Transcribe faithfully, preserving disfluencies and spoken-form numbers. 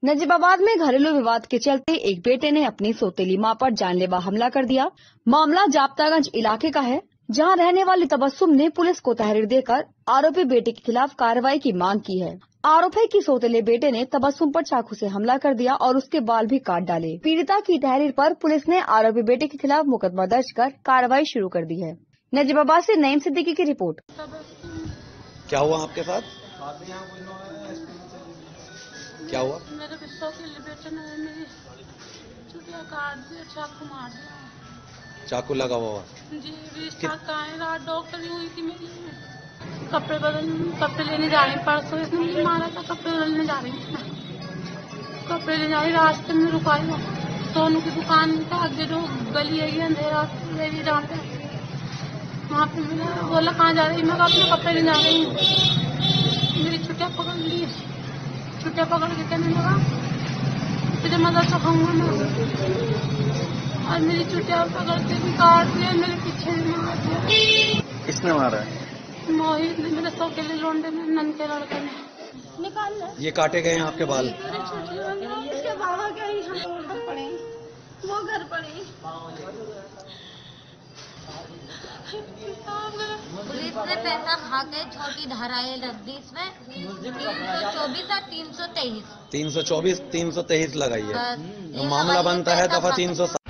नजीबाबाद में घरेलू विवाद के चलते एक बेटे ने अपनी सौतेली मां पर जानलेवा हमला कर दिया। मामला जाप्तागंज इलाके का है, जहां रहने वाली तबस्सुम ने पुलिस को तहरीर देकर आरोपी बेटे के खिलाफ कार्रवाई की मांग की है। आरोपी की सौतेले बेटे ने तबस्सुम पर चाकू से हमला कर दिया और उसके बाल भी काट डाले। पीड़िता की तहरीर पर पुलिस ने आरोपी बेटे के खिलाफ मुकदमा दर्ज कर कार्रवाई शुरू कर दी है। नजीबाबाद से नईम सिद्दीकी की रिपोर्ट। क्या हुआ आपके साथ? क्या हुआ? मेरे बिस्सों के लिए बेटे ने मेरी चुटिया काट दिया, चाकू मार दिया। चाकू लगा हुआ? जी रिश्ता का है, रात डॉक्टर हुई थी मेरी। कपड़े बदल कपड़े लेने जा रही, परसों इसने मुझे मारा था। कपड़े बदलने जा रही थी, कपड़े ले जा रही, रास्ते में रुकाई। सोनू की दुकान के आगे जो गली है अंधेरा जहाँ पे, वहाँ पे मिला। बोला कहाँ जा रही? मैं अपने कपड़े ले जा रही हूँ। मेरी छुट्टियाँ पकड़ ली, छुट्टियाँ पकड़ के कहने लगा तुझे मदद तो खाऊंगा मैं, और मेरी छुट्टियाँ पकड़ के भी काट दिया, मेरे पीछे भी मार दिया। किसने मारा है? मोहित ने, मेरे सौ के लिए लोंडे में, नन के लड़के ने निकाल। ये काटे गए हैं आपके बाल? उसके बाबा के ही हम घर पड़े, वो घर पड़े। पुलिस ने पैसा खा के छोटी धाराएं रख दी इसमें। तीन सौ चौबीस और तीन सौ तेईस तीन सौ चौबीस तीन सौ तेईस लगाई है। मामला बनता है दफा तीन सौ